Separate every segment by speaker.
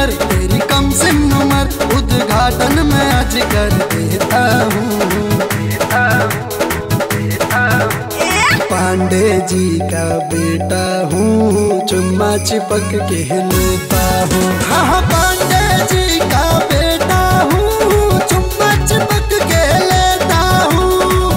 Speaker 1: कमर तेरी कम सिन उमर उद्घाटन में आज कर देता हूँ। पांडे जी का बेटा हूँ, चुम्मा चिपक के लेता हूँ। हाँ पांडे जी का बेटा हूँ, चुम्मा चिपक के लेता हूँ।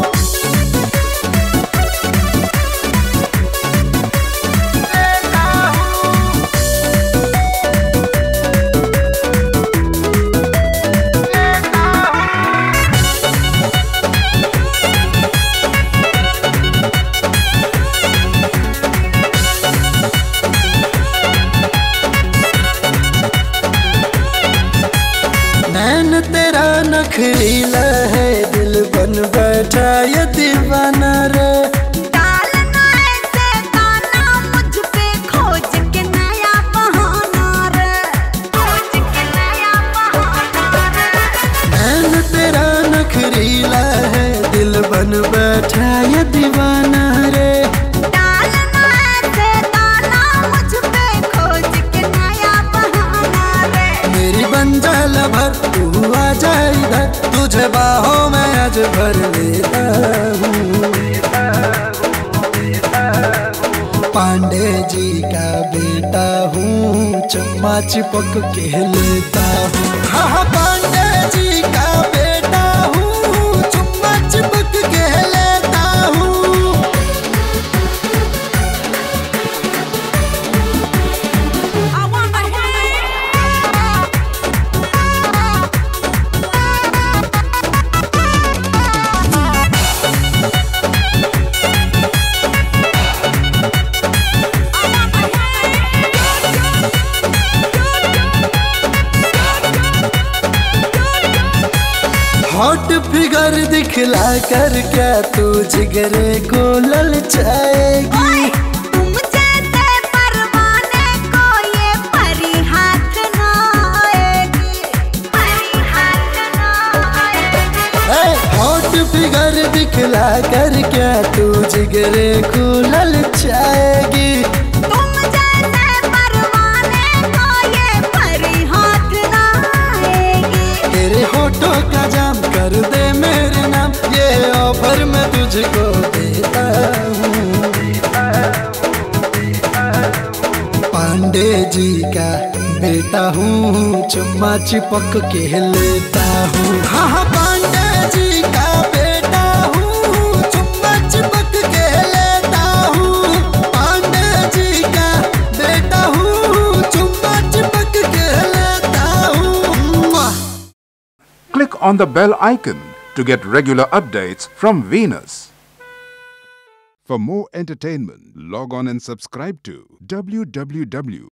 Speaker 1: नैन तेरा नखरीला है, दिल बन बैठा ये दीवाना रे।
Speaker 2: डालना ऐसे गाना मुझ पे, खोज के नया बहाना रे, खोज के नया बहाना रे।
Speaker 1: नैन तेरा नखरीला है, दिल बन बैठा ये दीवाना रे।
Speaker 2: डालना ऐसे गाना मुझ पे, खोज के नया बहाना रे।
Speaker 1: मेरी बन जा लभर तू आ जा इधर, तुझे बाहों में आज भर लेता हूँ। पांडे जी का बेटा हूँ, चुम्मा चिपक के लेता हूँ। हाँ पांडे जी का बेटा हूँ, चुम्मा चिपक के लेता हूँ। हॉट फिगर दिखला कर क्या तू जिगरे को ललचाएगी।
Speaker 2: तुम जैसे परवाने को ये परी हाथ ना आएगी, परी हाथ ना आएगी।
Speaker 1: हॉट फिगर दिखला कर क्या तू जिगरे को ललचाएगी।
Speaker 2: तुम जैसे परवाने को ये परी हाथ ना आएगी।
Speaker 1: तेरे होठों का जाम कर दे मेरे नाम, ये ऑफर मैं तुझको देता हूँ। पांडे जी का बेटा हूँ, चुम्मा चिपक के लेता हूँ। हाँ पांडे जी का बेटा हूँ, चुम्मा चिपक के लेता हूँ। पांडे जी का बेटा हूँ, चुम्मा चिपक के लेता हूँ।
Speaker 3: Click on the bell icon to get regular updates from Venus. For more entertainment, log on and subscribe to www.venus.com.